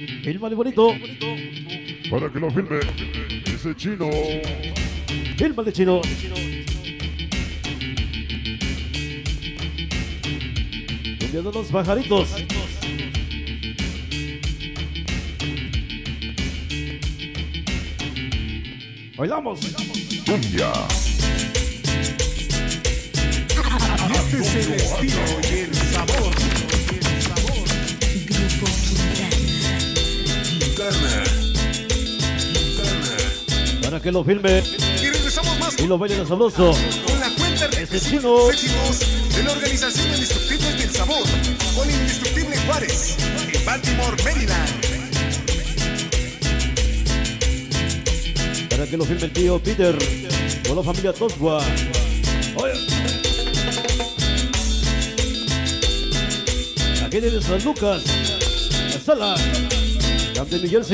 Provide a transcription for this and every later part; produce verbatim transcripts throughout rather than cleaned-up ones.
Fílmale bonito. Para que lo filme ese chino. Fílmale chino. Cumbiando los pajaritos. Bailamos. Cumbia. Este es el estilo y el sabor. Grupo Quintana. Quintana. Para que lo filme Y regresamos más y lo baile sabroso. con la cuenta Ese regresiva chino. de los éxitos de la organización Indestructibles del Sabor con Indestructible Juárez en Baltimore, Maryland. Para que lo filme el tío Peter con la familia Toswa. Oye. Aquí de San Lucas, la sala, Camden, New Jersey.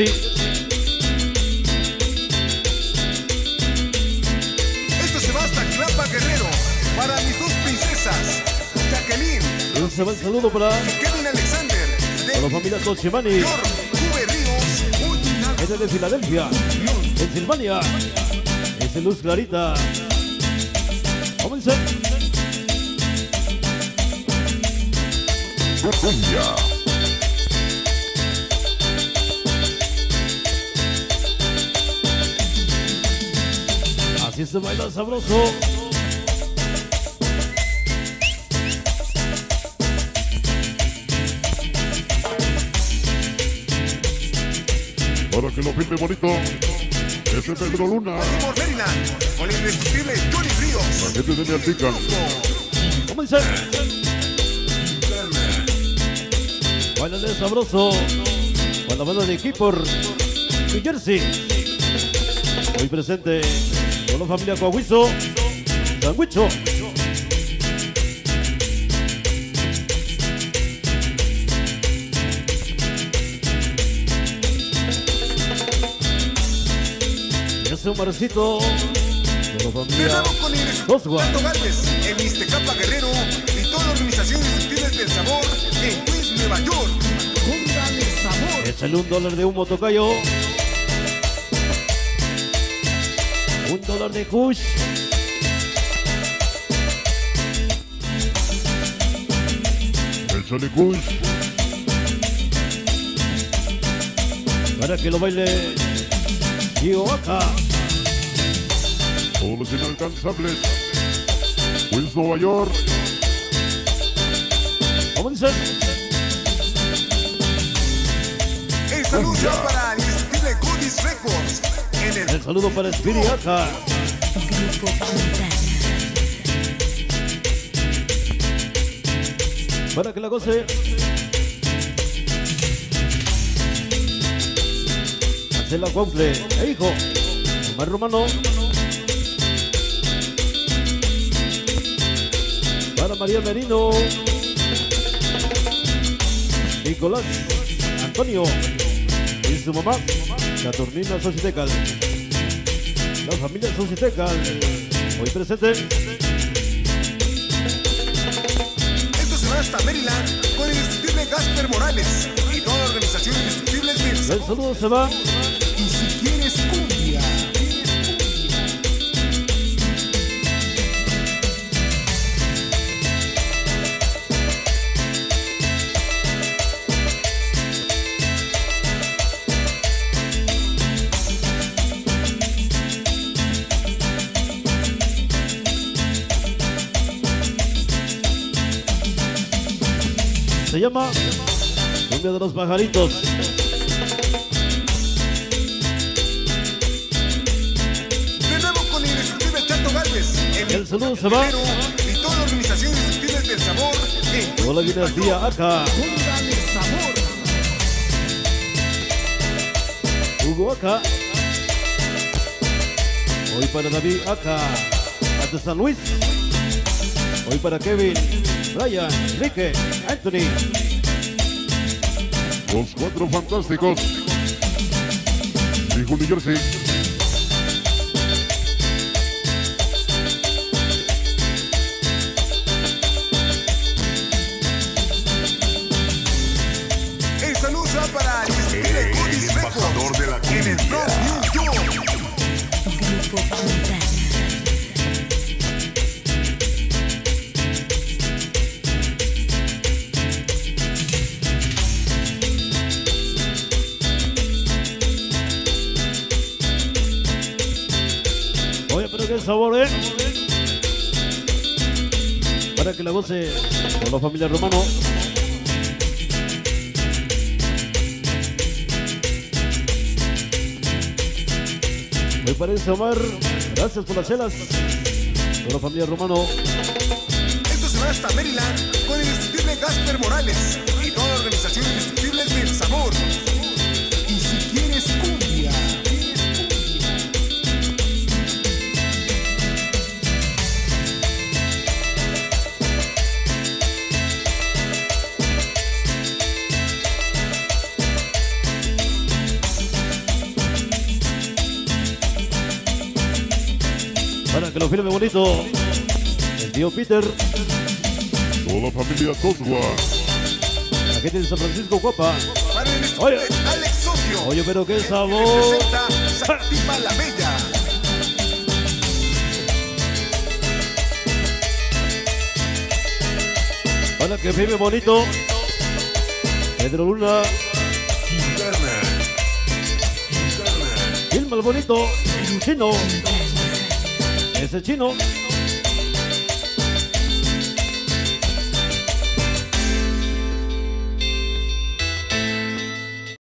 Esto se va hasta Clapa Guerrero para mis dos princesas, Jacqueline Y se va el saludo para, y Kevin Alexander para la de familia Tochimani, York, Cube Ríos, Ultimate. gente de Filadelfia, Pensilvania. Es de Luz Clarita. Comencé. Cumbia. Así se baila sabroso. Para que lo filme bonito ese Pedro Luna. Baltimore, Maryland con el indestructible Johnny La Ríos. gente de Mialtica. Comencé. Bailale sabroso. Con la banda de Keeper, New Jersey. Hoy presente con la familia Coahuizo, Sandwicho. Ese Omarcito con la De familia nuevo con el Toswa. Tato Gálvez en Iztacapa Guerrero y toda la organización Indestructibles del Sabor en Queens, Nueva York. Póngale sabor. Échale un dólar de humo, tocayo. Un dólar de kush. Échale kush. Para que lo baile Gioaca. Todos los inalcanzables. Queens, Nueva York. ¿Cómo dice? El saludo va para el Indestructible Goodies Records en el El saludo para Spiriaca. Grupo Quintana. Para que la goce. Marcela Cuautle, e hijo. Omar Romano. Para María Merino. Nicolás Antonio. Y su mamá, Saturnina Socitecal. La familia Socitecal. Hoy presente. Esto se va hasta Maryland con el Indestructible Gasper Morales y toda la organización Indestructibles del El Sabor. saludo se va. Y si quieres cumbia. Se llama Cumbia de los Pajaritos. De nuevo con el Indestructible Tato Gálvez en El saludo se va. Guerrero y toda la organización Indestructibles del Sabor en Queens, Hola, Nueva dinastía York. acá. Póngale sabor. Hugo acá. Hoy para David acá. Hasta San Luis. Hoy para Kevin, Brian, Enrique, Anthony. Los cuatro fantásticos. Dijo New Jersey. El saludo va para el Indestructible pero qué sabor, ¿eh? Para que la goce con la familia Romano. Me parece, Omar. Gracias por las chelas. Con la familia Romano. Esto se va hasta Maryland con el indestructible Gasper Morales y toda la organización Indestructibles del Sabor. Y si quieres cumbia, para que lo filme bonito el tío Peter. Toda la familia Tosgua. Aquí tiene San Francisco, guapa. para el Oye. indestructible Alex Socio. Oye, pero qué que sabor. representa Sativa la Bella. Para que filme bonito Pedro Luna. Interna. Interna. Filma el bonito chino. Ese chino.